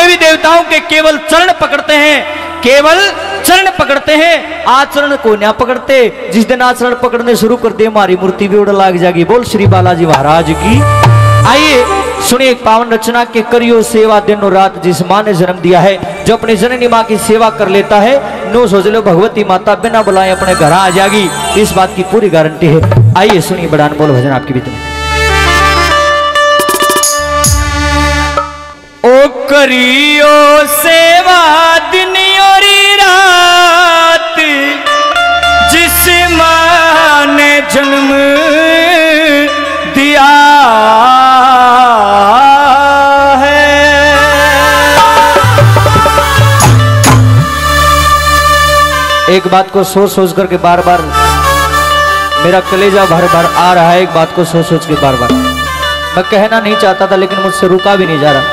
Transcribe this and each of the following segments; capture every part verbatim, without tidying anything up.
देवी देवताओं के केवल चरण पकड़ते हैं, केवल चरण पकड़ते हैं, आचरण को ना पकड़ते। जिस दिन आचरण पकड़ने शुरू कर दे हमारी मूर्ति भी उड़ लाग जाएगी। बोल श्री बालाजी महाराज की। आइए सुनिए एक पावन रचना के करियो सेवा दिन और रात जिस माँ ने जन्म दिया है। जो अपनी जननी माँ की सेवा कर लेता है, नो सोच लो भगवती माता बिना बुलाए अपने घर आ जाएगी, इस बात की पूरी गारंटी है। आइए सुनिए बड़ा अनमोल भजन आपके बीच में। ओ करियो सेवा दिन और रात जिस माँ ने जन्म दिया है। एक बात को सोच सोच करके बार बार मेरा कलेजा भर भर आ रहा है। एक बात को सोच सोच के बार बार मैं कहना नहीं चाहता था, लेकिन मुझसे रुका भी नहीं जा रहा।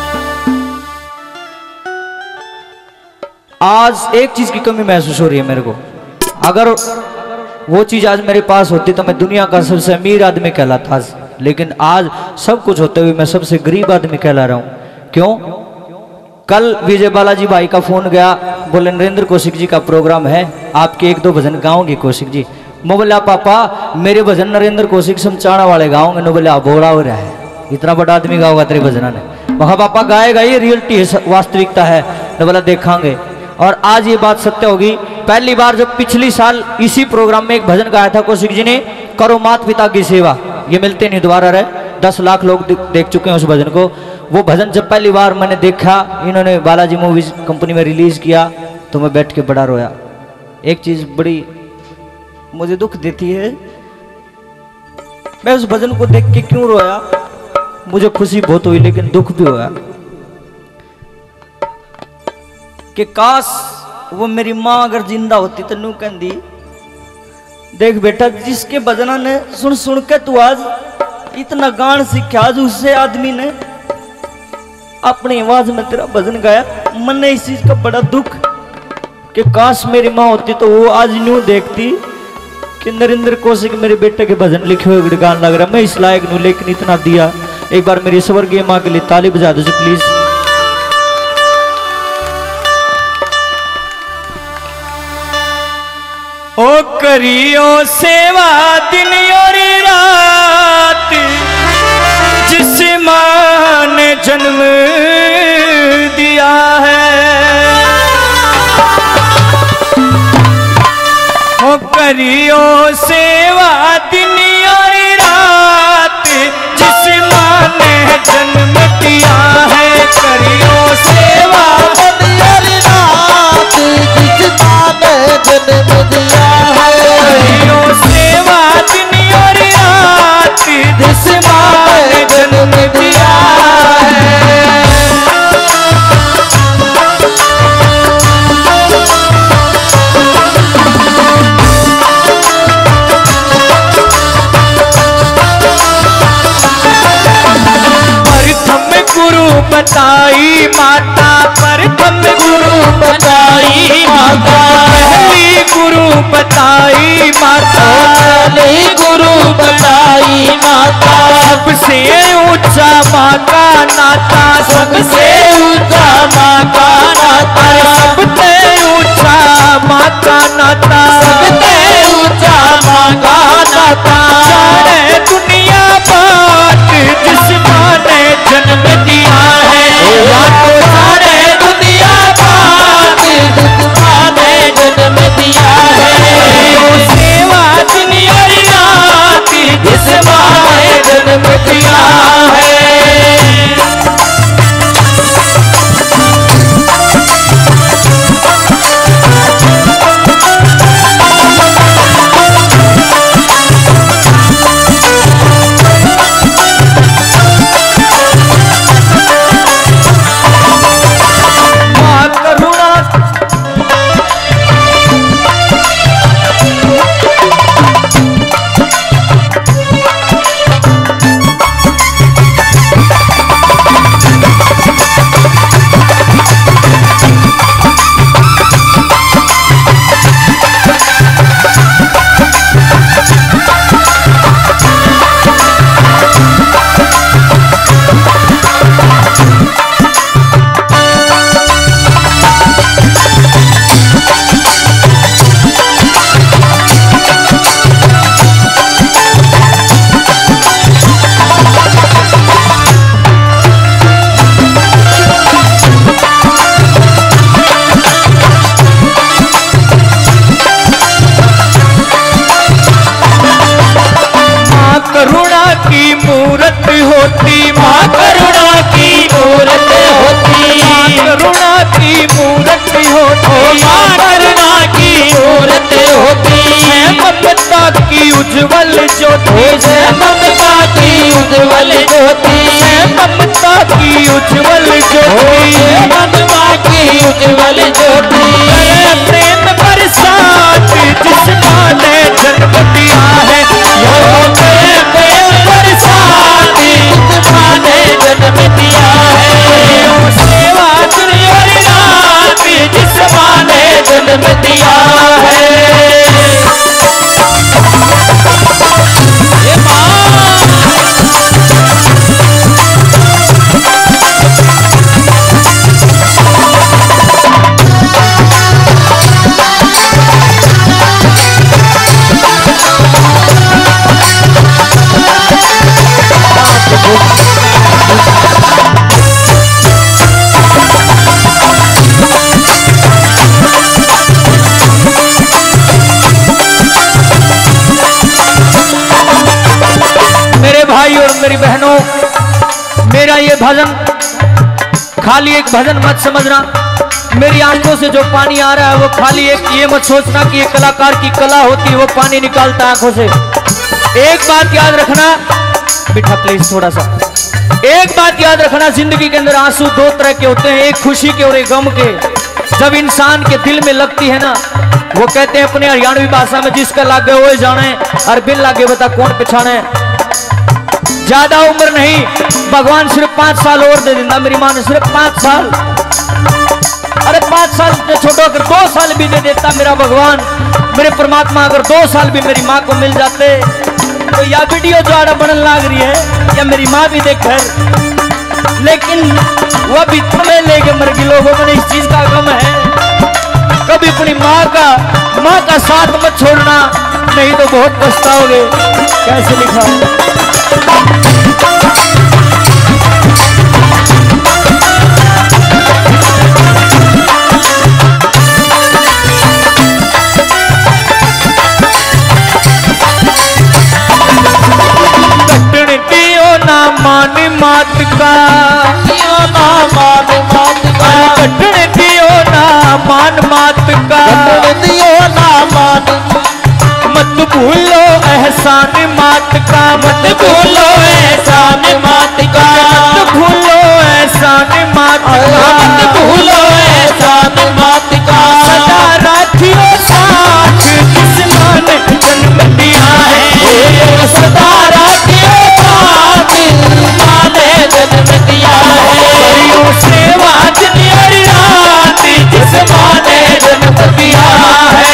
आज एक चीज की कमी महसूस हो रही है मेरे को। अगर वो चीज आज मेरे पास होती तो मैं दुनिया का सबसे अमीर आदमी कहलाता आज, लेकिन आज सब कुछ होते हुए मैं सबसे गरीब आदमी कहला रहा हूं। क्यों? कल विजय बालाजी भाई का फोन गया, बोले नरेंद्र कौशिक जी का प्रोग्राम है, आपके एक दो भजन गाओगे कौशिक जी। मैं बोला पापा मेरे भजन नरेंद्र कौशिक समचाणा वाले गाओगे। नो बोले बोला हो रहा है, इतना बड़ा आदमी गाओगा तेरे भजना ने। वहा पापा गाएगा, ये रियलिटी है, वास्तविकता है। तो बोला देखांगे। और आज ये बात सत्य होगी। पहली बार जब पिछली साल इसी प्रोग्राम में एक भजन गाया था कौशिक जी ने, करो माता पिता की सेवा, ये मिलते नहीं दोबारा रहे। दस लाख लोग देख चुके हैं उस भजन को। वो भजन जब पहली बार मैंने देखा, इन्होंने बालाजी मूवीज कंपनी में रिलीज किया, तो मैं बैठ के बड़ा रोया। एक चीज बड़ी मुझे दुख देती है, मैं उस भजन को देख के क्यों रोया? मुझे खुशी बहुत हुई लेकिन दुख भी हुआ कि काश वो मेरी माँ अगर जिंदा होती तो नू कहती, देख बेटा जिसके भजना ने सुन सुन के तू आज इतना गान सीखा, आज उससे आदमी ने अपनी आवाज में तेरा भजन गाया। मन इस चीज का बड़ा दुख कि काश मेरी माँ होती तो वो आज न्यू देखती कि नरेंद्र कौशिक मेरे बेटे के भजन लिखे हुए गान लग रहा। मैं इस लायक नू, लेकिन इतना दिया। एक बार मेरी स्वर्गीय माँ के लिए ताली बजा दो प्लीज। ओ करियो सेवा दिन और रात जिस माँ ने जन्म दिया है। ओ करियो सेवा दिन और रात जिस माँ ने जन्म दिया है। करियो सेवा दिन और रात जिस माँ ने जन्म दिया है। करियो सेवा दिन और रात जिस माँ ने जन्म दिया है। गुरु बताई माता, प्रथम गुरु बताई माता, पहली गुरु बताई माता, पहली गुरु बताई माता। सबसे ऊंचा माँ का नाता, सबसे ऊंचा माँ का नाता, सबसे ऊंचा माँ का नाता, सबसे ऊंचा माँ का नाता। सारे दुनिया बात जिस माँ ने जन्म दिया है, सारे दुनिया बात जिस माँ ने जन्म दिया है। सेवा दुनिया रात जिस माँ ने जन्म दिया है। उज्जवल ज्योति से ममता की उज्जवल ज्योति से ममता की उज्जवल ज्योति ममता की उज्जवल ज्योति प्रेम बरसात जिस माँ ने जन्म दिया है यो प्रेम बरसात जिस माँ ने जन्म दिया है सेवा रात जिस माँ ने जन्म दिया है ये माँ भाई और मेरी बहनों, मेरा ये भजन खाली एक भजन मत समझना। मेरी आंखों से जो पानी आ रहा है वो खाली एक ये मत सोचना कि ये कलाकार की कला होती है, वो पानी निकालता है आंखों से। एक बात याद रखना बेटा, प्लीज थोड़ा सा एक बात याद रखना, जिंदगी के अंदर आंसू दो तरह के होते हैं, एक खुशी के और एक गम के। जब इंसान के दिल में लगती है ना, वो कहते हैं अपने हरियाणवी भाषा में, जिसका लागे वो जाने और बिन लागे बता कौन पिछाने। ज्यादा उम्र नहीं, भगवान सिर्फ पांच साल और दे देता। मेरी माँ ने सिर्फ पांच साल, अरे पांच साल से छोटो अगर दो साल भी दे देता मेरा भगवान, मेरे परमात्मा, अगर दो साल भी मेरी माँ को मिल जाते तो या वीडियो जो आड़ा बनने लग रही है या मेरी माँ भी देख कर, लेकिन वह भी तुम्हें लेके मर गई। लोगों में इस चीज का गम है, कभी अपनी माँ का माँ का साथ मत छोड़ना, नहीं तो बहुत पछताओगे। कैसे लिखा है मान मात का दियो ना मान मात का, कटन दियो ना मान मात का, दियो ना मान, मत भूलो एहसान मात का, मत भूलो एहसान मात का, मत भूलो एहसान मात का, मत भूलो एहसान मात का। सदा राखियो साथ जिस माँ ने जन्म दिया है, सदा राखियो साथ माँ ने जन्म दिया है, सेवा हरी रात जिस माँ ने जन्म दिया है।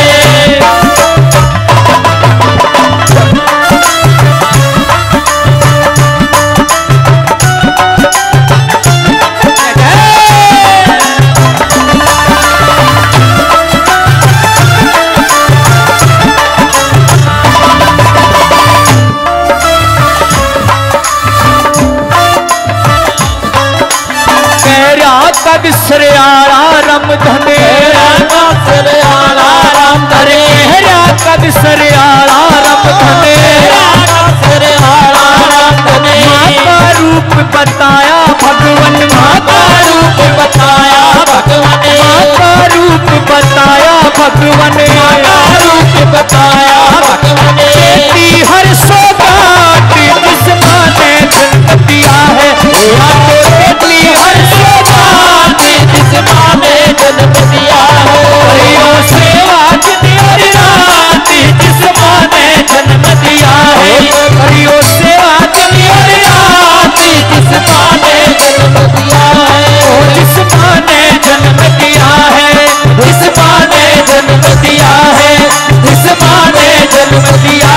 कद सरयाला रम धने सरयाला रम धने, कद सरयाला रम धने, सरयाला रम धने। माँ का रूप बताया भगवन, माँ का रूप बताया भगवन, माँ का रूप बताया भगवन, माँ का रूप बताया भगवन। खेती हर सौगात जिस माँ ने जन्म दिया है, खेती हर सौगात जिस माँ ने जन्म दिया है, सेवा हरी रात जिस माँ ने जन्म दिया है, हरियो सेवा हरी रात जिस माँ ने जन्म दिया है, जिस माँ ने जन्म दिया है, जिस माँ ने जन्म दिया है, जिस माँ ने जन्म दिया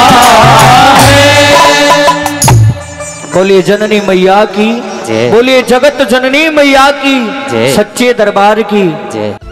है। बोलिए जननी मैया की, बोलिए जगत जननी मैया की, सच्चे दरबार की।